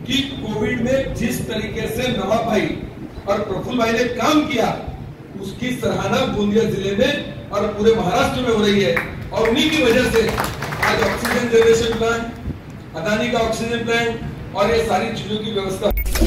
कि कोविड में जिस तरीके से नवाब भाई और प्रफुल्ल भाई ने काम किया, उसकी सराहना गोंदिया जिले में और पूरे महाराष्ट्र में हो रही है। और उन्हीं की वजह से आज ऑक्सीजन जनरेशन प्लांट, अदानी का ऑक्सीजन प्लांट और ये सारी चीजों की व्यवस्था।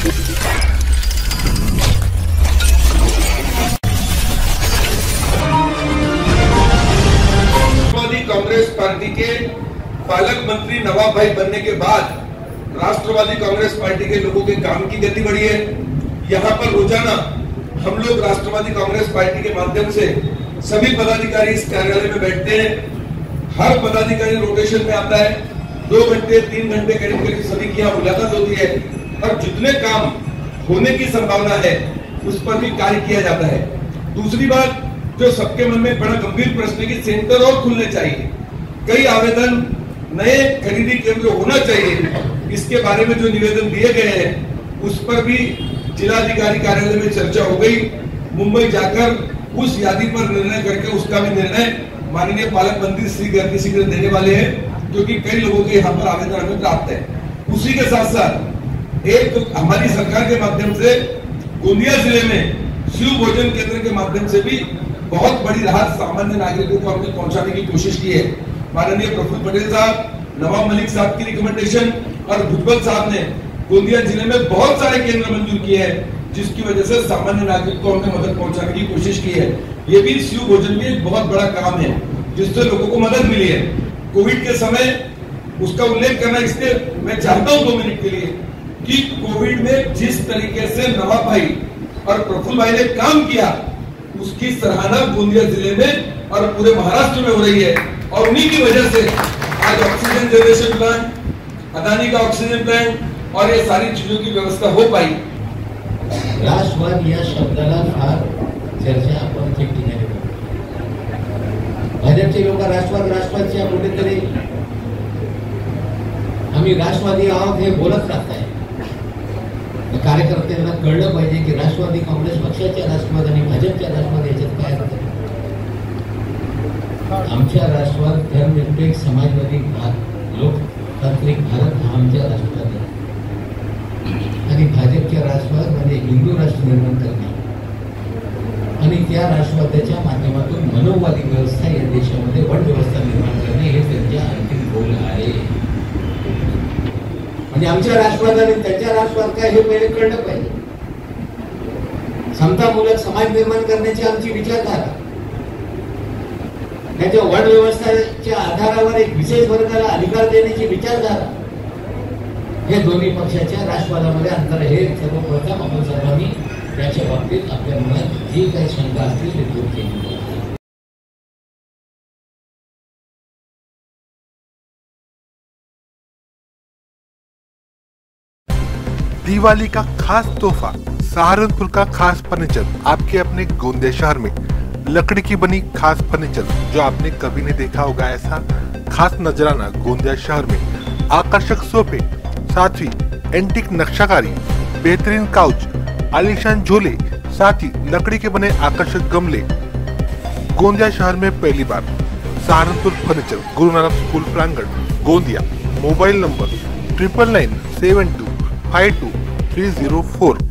कांग्रेस पार्टी के पालक मंत्री नवाब भाई बनने के बाद राष्ट्रवादी कांग्रेस पार्टी के लोगों के काम की गति बढ़ी है। यहाँ पर रोजाना हम लोग राष्ट्रवादी कांग्रेस पार्टी के माध्यम से सभी पदाधिकारी इस कार्यालय में बैठते हैं। हर पदाधिकारी रोटेशन में आता है। 2 घंटे 3 घंटे करीब करीब सभी की यहाँ मुलाकात होती है और जितने काम होने की संभावना है उस पर भी कार्य किया जाता है। दूसरी बात जो सबके मन में बड़ा गंभीर प्रश्न है कि सेंटर और खुलने चाहिए, कई आवेदन, नए खरीदी केंद्र होना चाहिए, इसके बारे में जो निवेदन दिए गए हैं उस पर भी जिलाधिकारी कार्यालय में चर्चा हो गई। मुंबई जाकर उस यादी पर निर्णय करके उसका भी निर्णय माननीय पालक मंत्री श्री अति शीघ्र देने वाले हैं, क्योंकि कई लोगों के यहाँ पर आवेदन हमें प्राप्त है। उसी के साथ साथ एक हमारी सरकार के माध्यम से गोंदिया जिले में शिव भोजन केंद्र के माध्यम से भी बहुत बड़ी राहत सामान्य नागरिकों को हमने पहुंचाने की कोशिश की है। माननीय प्रफुल्ल पटेल साहब, नवाब मलिक साहब की रिकमेंडेशन और भुजबल साहब ने गोंदिया जिले में बहुत सारे केंद्र मंजूर किए हैं, जिसकी वजह से सामान्य नागरिक को हमने मदद पहुंचाने की कोशिश की है। ये भी शिव भोजन भी एक बहुत बड़ा काम है जिससे लोगों को मदद मिली है। कोविड के समय उसका उल्लेख करना इसलिए मैं चाहता हूं 2 मिनट के लिए कि कोविड में जिस तरीके से नवाब भाई और प्रफुल्ल भाई ने काम किया, उसकी सराहना गोंदिया जिले में और पूरे महाराष्ट्र में हो रही है। और उन्हीं की वजह से आज ऑक्सीजन जनरेशन प्लांट, अदानी का ऑक्सीजन प्लांट और ये सारी चीजों की व्यवस्था हो पाई। राष्ट्रवाद या शब्दाला फार चर्चा आपण ठिकठिकाणी करतो। भाजपचे लोक राष्ट्रवादच्या कुठेतरी आम्ही राष्ट्रवादी आहोत हे बोलत राहताय। कार्यकर्त्यांना कळलं पाहिजे की राष्ट्रवादी काँग्रेस पक्षाच्या राष्ट्रवाद आणि भाजपच्या राष्ट्रवाद याच्यात काय अंतर आहे। आमच्या राष्ट्रवाद धर्मनिरपेक्ष समाजवादी लोकतांत्रिक भारत हा आमच्या राष्ट्रवाद आहे आणि भाजपच्या राष्ट्रवाद म्हणजे हिंदू राष्ट्र निर्माण करणे आणि त्या राष्ट्रवादाच्या माध्यमातून मनोवादी व्यवस्था या देशामध्ये वन व्यवस्था निर्माण करणे हे त्यांच्या अंतिम गोल आहे। म्हणजे आमच्या राष्ट्रवाद आणि त्यांच्या राष्ट्रवाद काय हे पहिले कळलं पाहिजे। समतामूलक समाज निर्माण करण्याची आमची विचारधारा, त्याच्या वर्ण व्यवस्थेच्या आधारावर एक विशेष वर्गाला अधिकार देण्याची विचारधारा, हे दोन्ही पक्षाच्या राष्ट्रवादामध्ये अंतर हे सर्वप्रथम आपण सर्वांनी त्याच्या बाबतीत आपल्या मनात जी काही शंका असतील ते दूर केली पाहिजे। दिवाली का खास तोहफा, सहारनपुर का खास फर्नीचर, आपके अपने गोंदिया शहर में लकड़ी की बनी खास फर्नीचर जो आपने कभी नहीं देखा होगा। ऐसा खास नजराना गोंदिया शहर में, आकर्षक सोफे, साथ ही एंटीक नक्शाकारी, बेहतरीन काउच, आलीशान झोले, साथ ही लकड़ी के बने आकर्षक गमले। गोंदिया शहर में पहली बार सहारनपुर फर्नीचर, गुरु नानक स्कूल प्रांगण, गोंदिया। Mobile number 9997252304।